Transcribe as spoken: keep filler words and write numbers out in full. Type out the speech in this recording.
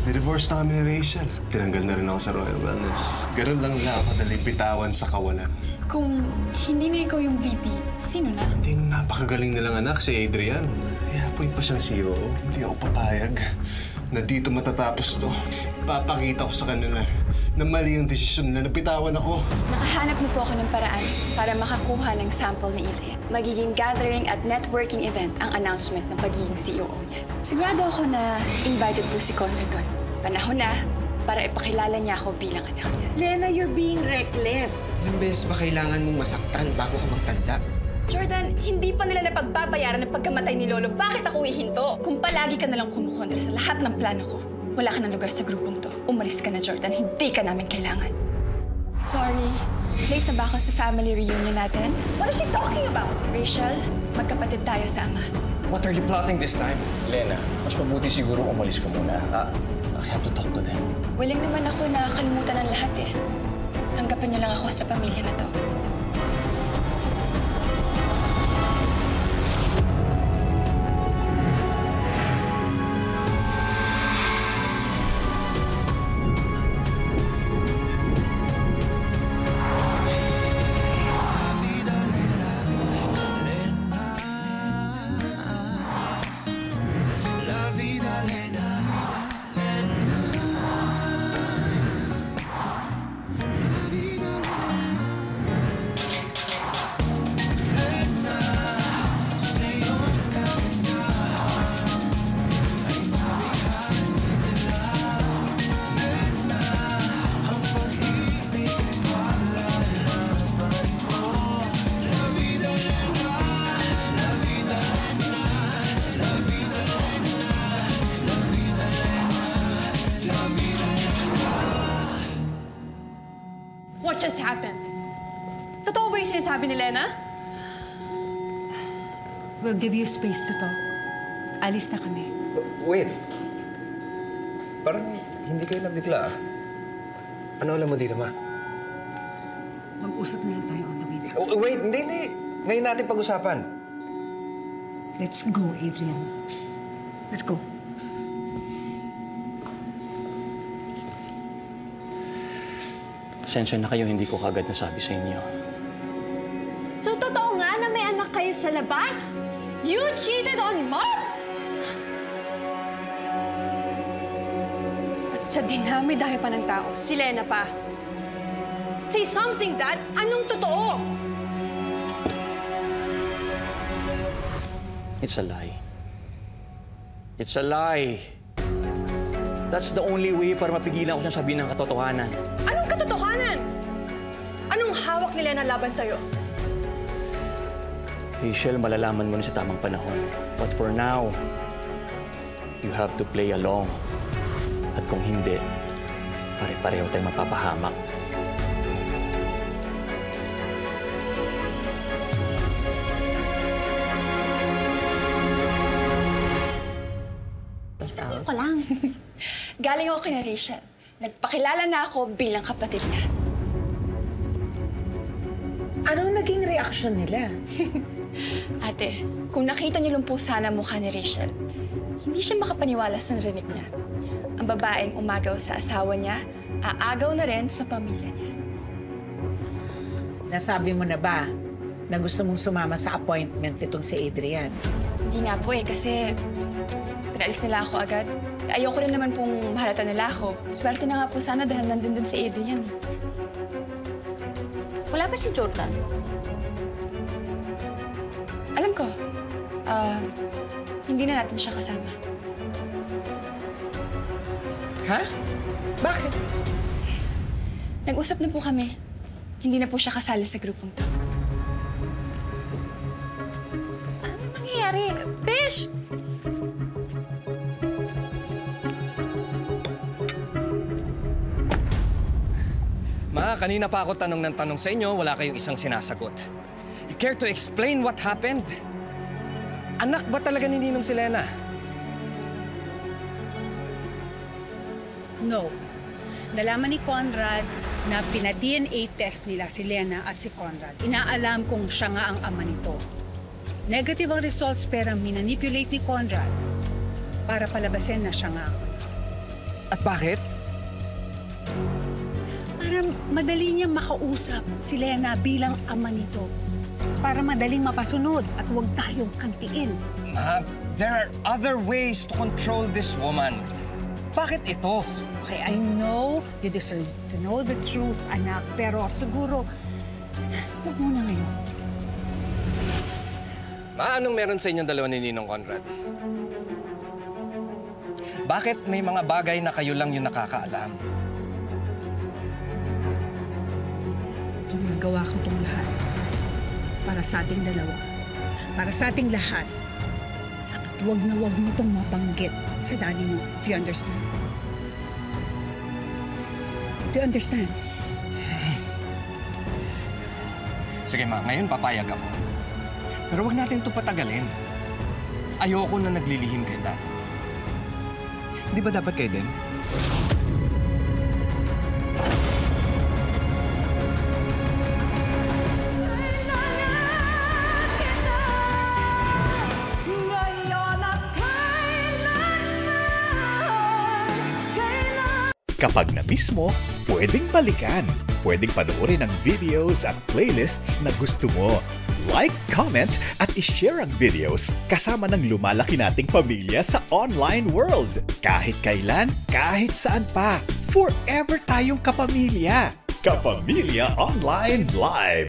Divorce na kami ni Rachel. Tinanggal na rin ako sa Royal Wellness. Ganun lang na ako dali bitawan sa kawalan. Kung hindi na ikaw yung V P, sino na? Hindi, napakagaling nilang anak, si Adrian. Kaya point pa siyang C E O. Hindi ako papayag na dito matatapos to. Papakita ko sa kanila na mali ang desisyon nila, napitawan ako. Nakahanap na po ako ng paraan para makakuha ng sample ni Adrian. Magiging gathering at networking event ang announcement ng pagiging C E O niya. Sigurado ako na invited po si Conrad doon. Panahon na para ipakilala niya ako bilang anak niya. Lena, you're being reckless. Ilang beses ba kailangan mong masaktan bago ka magtanda? Jordan, hindi pa nila napagbabayaran ng pagkamatay ni Lolo. Bakit ako ihinto? Kung palagi ka nalang kumukontra sa lahat ng plano ko, wala ka ng lugar sa grupong to. Umalis ka na, Jordan. Hindi ka namin kailangan. Sorry. Late na ba ako sa family reunion natin? What is she talking about? Rachel, magkapatid tayo sa ama. What are you plotting this time? Lena, mas mabuti siguro umalis ka muna. Ah, I have to talk to them. Willing naman ako na kalimutan ang lahat eh. Hanggapan niyo lang ako sa pamilya na to. What just happened? Totoo ba yung sinasabi ni Lena? We'll give you space to talk. Alis na kami. Wait. Parang hindi kayo nabigla. Ano alam mo dito, Ma? Mag-usap na lang tayo on the way back. Oh, wait, hindi, hindi. Ngayon natin pag-usapan. Let's go, Adrian. Let's go. Pasensya na kayo, hindi ko kagad nasabi sa inyo. So, totoo nga na may anak kayo sa labas? You cheated on Mom? At sa dinami-dami pa ng tao, si Lena pa. Say something, Dad! Anong totoo? It's a lie. It's a lie. That's the only way para mapigilan ko siyang sabihin ng katotohanan. Anong katotohanan? Anong hawak ni Lena laban sa'yo? Rachel, malalaman mo na sa tamang panahon. But for now, you have to play along. At kung hindi, pare-pareho tayong mapapahamak. Sabihin ko lang. Galing ako kina Rachel. Nagpakilala na ako bilang kapatid niya. Anong naging reaksyon nila? Ate, kung nakita niyo lang po sana mukha ni Rachel, hindi siya makapaniwala sa narinig niya. Ang babaeng umagaw sa asawa niya, aagaw na rin sa pamilya niya. Nasabi mo na ba na gusto mong sumama sa appointment nitong si Adrian? Hindi nga po eh, kasi pinalis nila ako agad. Ayoko rin naman pong mahalata nila ako. Swerte na nga po sana dahil nandun dun si Adrian. Wala ba si Jordan? Alam ko, uh, hindi na natin siya kasama. Ha? Bakit? Nag-usap na po kami. Hindi na po siya kasali sa grupong to. Ano nangyayari? Besh! Ma, kanina pa ako tanong ng tanong sa inyo, wala kayong isang sinasagot. You care to explain what happened? Anak ba talaga ni Ninong si Lena? No. Nalaman ni Conrad na pina-D N A test nila si Lena at si Conrad. Inaalam kung siya nga ang ama nito. Negative ang results pero minanipulate ni Conrad para palabasin na siya nga. At bakit? Para madali niyang makausap si Lena bilang ama nito. Para madaling mapasunod at huwag tayong kantiin. Ma, there are other ways to control this woman. Bakit ito? Okay, I know you deserve to know the truth, anak. Pero siguro, huwag muna ngayon. Ma, anong meron sa inyong dalawa ni Ninong Conrad? Bakit may mga bagay na kayo lang yung nakakaalam? Ginagawa ko itong lahat para sa ating dalawa. Para sa ating lahat. At huwag na huwag mo itong mabanggit sa daddy mo. Do you understand? Do you understand? Sige ma, ngayon papayag ako. Pero wag natin ito patagalin. Ayoko na naglilihim kay Dad. Hindi ba dapat kayo din? Kapag na-miss mo, pwedeng balikan. Pwedeng panoorin ang videos at playlists na gusto mo. Like, comment, at ishare ang videos kasama ng lumalaki nating pamilya sa online world. Kahit kailan, kahit saan pa. Forever tayong kapamilya. Kapamilya Online Live.